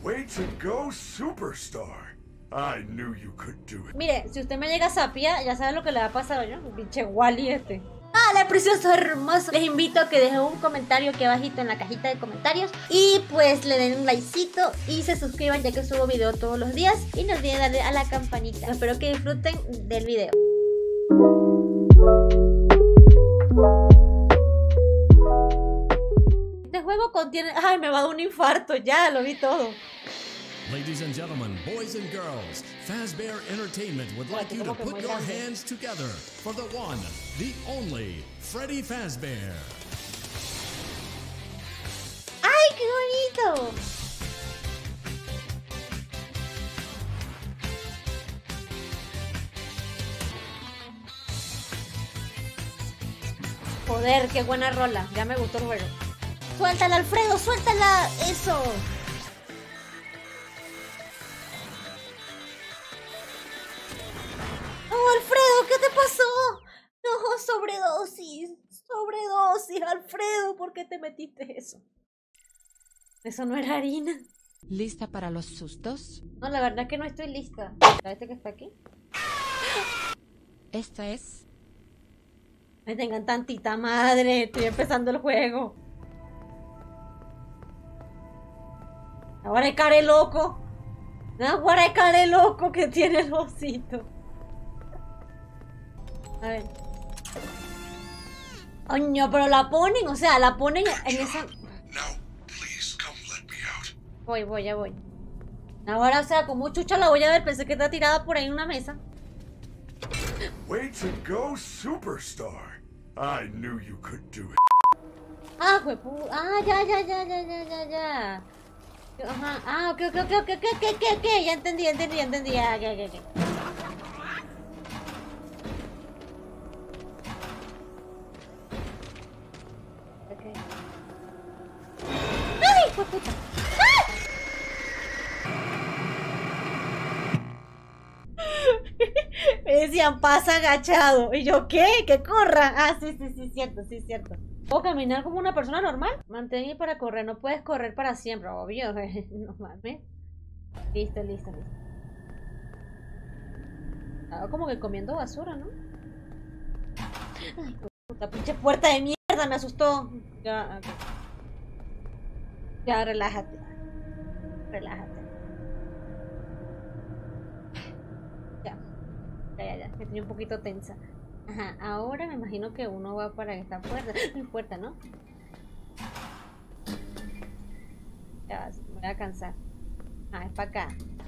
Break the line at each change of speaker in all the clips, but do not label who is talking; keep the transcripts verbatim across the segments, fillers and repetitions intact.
Way to go, superstar. I knew you could do it.
Mire, si usted me llega a Zapia, ya sabe lo que le va a pasar, ¿yo? Un pinche Wally este. Hola, precioso, hermoso. Les invito a que dejen un comentario aquí abajito en la cajita de comentarios. Y pues le den un likecito y se suscriban, ya que subo video todos los días. Y no olviden darle a la campanita. Espero que disfruten del video. Este juego contiene... Ay, me va a dar un infarto, ya, lo vi todo.
Ladies and gentlemen, boys and girls, Fazbear Entertainment would like you to put your hands together for the one, the only, Freddy Fazbear.
¡Ay, qué bonito! Joder, qué buena rola. Ya me gustó el juego. ¡Suéltala, Alfredo! ¡Suéltala! ¡Eso! ¡Oh, Alfredo! ¿Qué te pasó? No, sobredosis. Sobredosis, Alfredo. ¿Por qué te metiste eso? Eso no era harina.
¿Lista para los sustos?
No, la verdad es que no estoy lista. ¿Este que está aquí?
Esta es...
Me tengan tantita madre. Estoy empezando el juego. Ahora hay care loco. Ahora hay care loco que tiene el osito. A ver. Coño, pero la ponen, o sea, la ponen en esa... Voy, voy, ya voy. Ahora, o sea, como chucha la voy a ver, pensé que está tirada por ahí en una mesa.
Way to go, superstar. I knew you could do it.
Ah, juepu... Ah, ya, ya, ya, ya, ya, ya, ya. Ajá, ah, ok, ok, ok, ok, ok, ok, ok, ya entendí, entendí, entendí, ya, ya, ya, ya. Ok. ¡Ay, hijo de puta! Me decían, pasa agachado. Y yo, ¿qué? ¿Que corra? Ah, sí, sí, sí, cierto, sí, cierto. ¿Puedo caminar como una persona normal? Mantén para correr. No puedes correr para siempre, obvio. No mames. Listo, listo, listo. Estaba como que comiendo basura, ¿no? Ay, puta pinche puerta de mierda, me asustó. Ya, okay. Ya, relájate. Relájate. Ya. Ya, ya, ya. Me tenía un poquito tensa. Ajá, ahora me imagino que uno va para esta puerta. No puerta, ¿no? Ya, me voy a cansar. Ah, es para acá.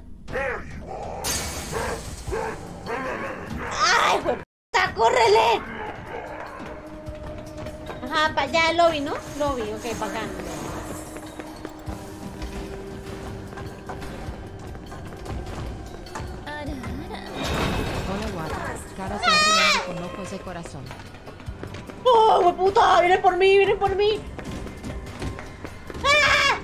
¡Ay, puta! ¡Córrele! Ajá, para allá el lobby, ¿no? Lobby, ok, para acá.
Cara sonriendo con ojos de corazón.
¡Oh, hueputa! ¡Vienen por mí! ¡Vienen por mí! ¡Ah!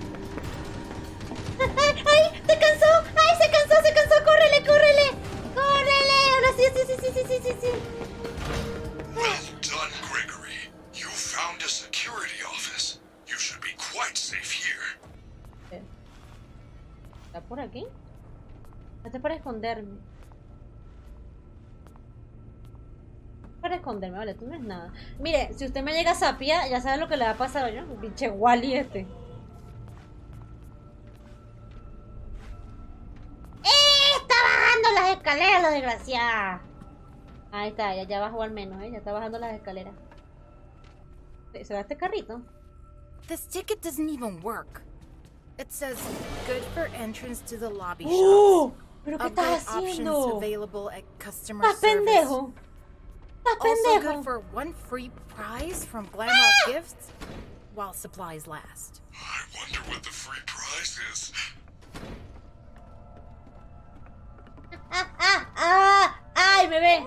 ¡Ay! ¡Ay! ¡Se cansó! ¡Ay! ¡Se cansó! ¡Se cansó! ¡Córrele! ¡Córrele! ¡Córrele! Ahora sí, sí, sí, sí, sí, sí, sí, sí.
Well done, Gregory. You found a security office. You should be quite safe here.
¿Está por aquí? Este es para esconderme. Para esconderme, vale, tú no es nada. Mire, si usted me llega a Zapia, ya sabe lo que le va a pasar, ¿yo? Un pinche Wally este. ¡Eh! ¡Está bajando las escaleras, la desgraciada! Ahí está, ya, ya bajó al menos, ¿eh? Ya está bajando las escaleras. ¿Se va este carrito?
This ticket doesn't even work. It says good for entrance to the lobby
¡Oh!
shops.
¿Pero qué
Upgrade
estás
options
haciendo?
available at customer
¿Estás
service.
pendejo? ¿Estás
Also
pendejo?
good for one free prize from Glamrock Gifts while supplies last.
I wonder what the free prize is.
¡Ah, ah, ah! ¡Ay, me ve!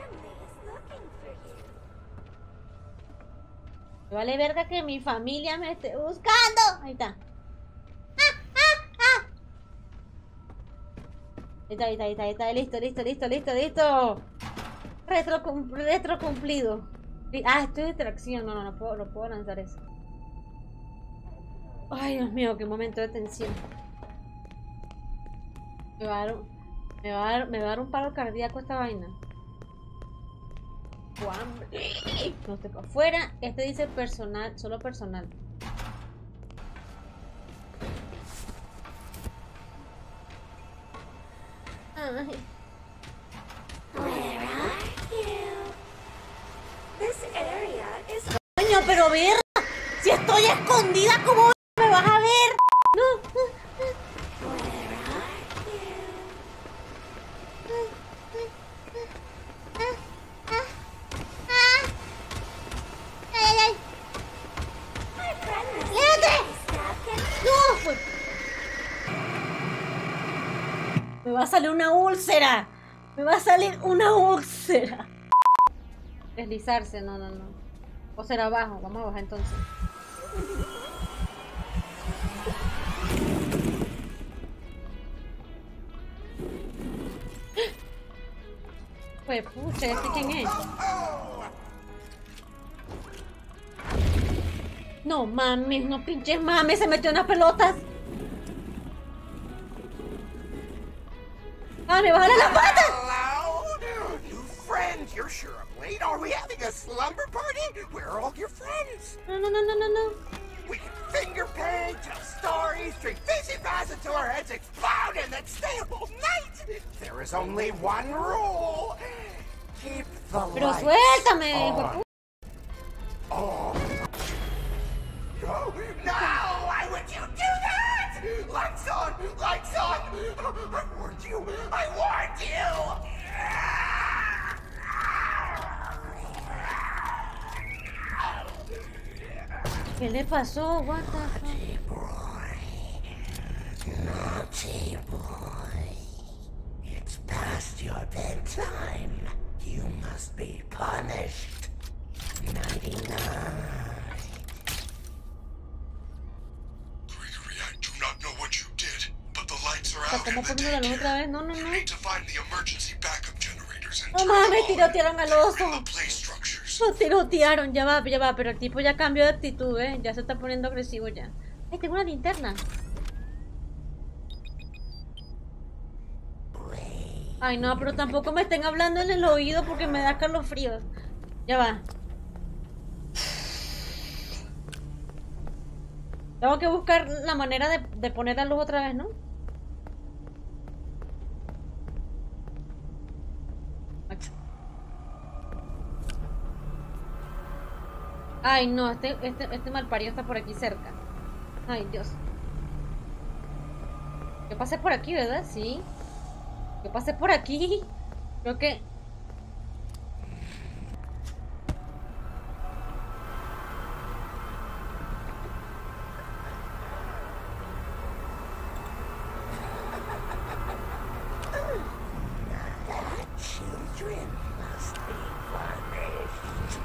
Me vale verga que mi familia me esté buscando. Ahí está. ¡Ah, ah, ah! Ahí está, ahí está, ahí está, ahí está. Listo, listo, listo, listo, listo. Retro, retro cumplido. Ah, estoy de tracción. No, no, no puedo, no puedo lanzar eso. Ay, Dios mío, qué momento de tensión. Me va a dar un, me va a dar, me va a dar un paro cardíaco esta vaina. Juan, no estoy para afuera. Este dice personal, solo personal. Ay. Coño, pero ver, si estoy escondida, ¿cómo me vas a ver? No. Ay, ay, ay. ¡Lévate! No, pues. Me va a salir una úlcera. Me va a salir una úlcera. Deslizarse, no, no, no. O será abajo, vamos a bajar entonces. Pues pucha, ¿este quién es? No mames, no pinches mames, se metió en las pelotas. ¡Ah, me bajaron las patas!
Hello? New friends, you're sure I'm late. Are we having a slumber party? Where are all your friends?
No, no, no, no, no, no.
We can finger paint, tell stories, drink fizzy fast until our heads explode, and then stay up all night. There is only one rule. Keep the
Pero
lights
suéltame, hijo de
on.
pu-
Oh. No, no! Why would you do that? Lights on! Lights on! I warned you! I warned you!
¿Qué le pasó? What the fuck?
Naughty boy. Naughty boy. It's past your bedtime. You must be punished. Nighty night.
Gregory, I do not know what you did, but the lights are out in
Estamos
the
poniendo la luz otra
daycare.
vez. No, no,
You
no.
need to find the emergency backup generators and
No
turn
mames,
them off.
tirotearon al oso.
And the play structures.
Lo tirotearon, ya va, ya va, pero el tipo ya cambió de actitud, ¿eh? Ya se está poniendo agresivo ya. ¡Ay, tengo una linterna! Ay, no, pero tampoco me estén hablando en el oído porque me da escalofríos. Ya va. Tengo que buscar la manera de, de poner la luz otra vez, ¿no? Ay, no, este, este, este malparido está por aquí cerca. Ay, Dios. Yo pasé por aquí, ¿verdad? Sí. Yo pasé por aquí. Creo que...
Children must be punished.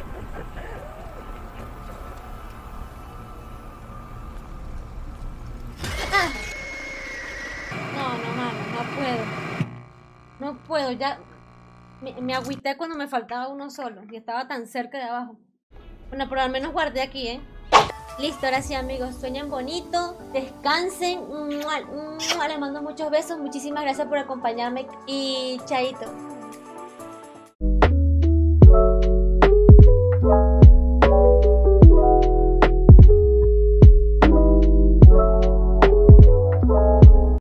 No, no mames, no puedo. No puedo, ya... Me, me agüité cuando me faltaba uno solo. Y estaba tan cerca de abajo. Bueno, pero al menos guardé aquí, ¿eh? Listo, ahora sí, amigos. Sueñen bonito. Descansen. ¡Mua! ¡Mua! Les mando muchos besos. Muchísimas gracias por acompañarme. Y chaito.